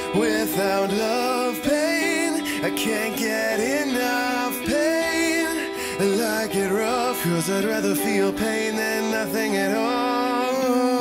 Without love, pain, I can't get enough pain. I like it rough, cause I'd rather feel pain than nothing at all.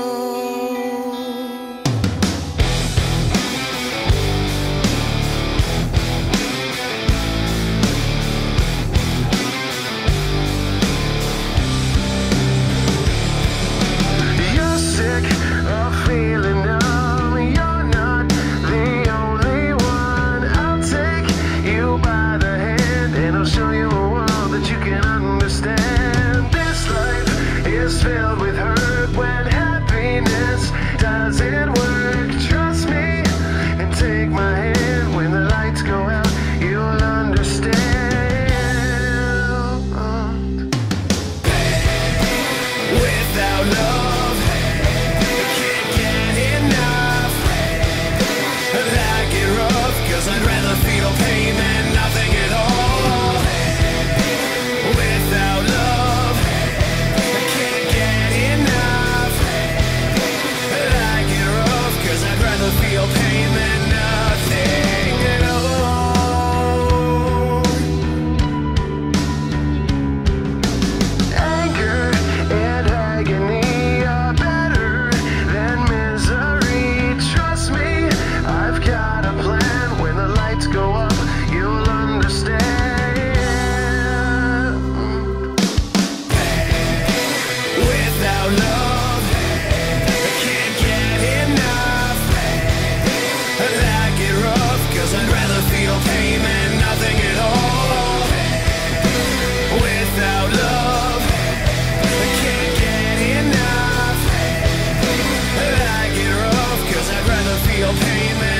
You're sick of feeling numb. You're not the only one. I'll take you by the hand and I'll show you a world that you can understand. This life is filled with hurt when happiness doesn't work. Trust me and take my hand. When the lights go out, you'll understand. Without love, I can't get enough. I like it rough, cause I'd rather feel pain than nothing at all. Without love, I can't get enough. I like it rough, cause I'd rather feel pain than nothing at all. Anger and agony are better than misery. Trust me, I've got a plan. When the lights go up, you'll understand. Without love, I can't get enough. I like it rough, cause I'd rather feel pain than nothing at all. Without love, I can't get enough. I like it rough, cause I'd rather feel pain than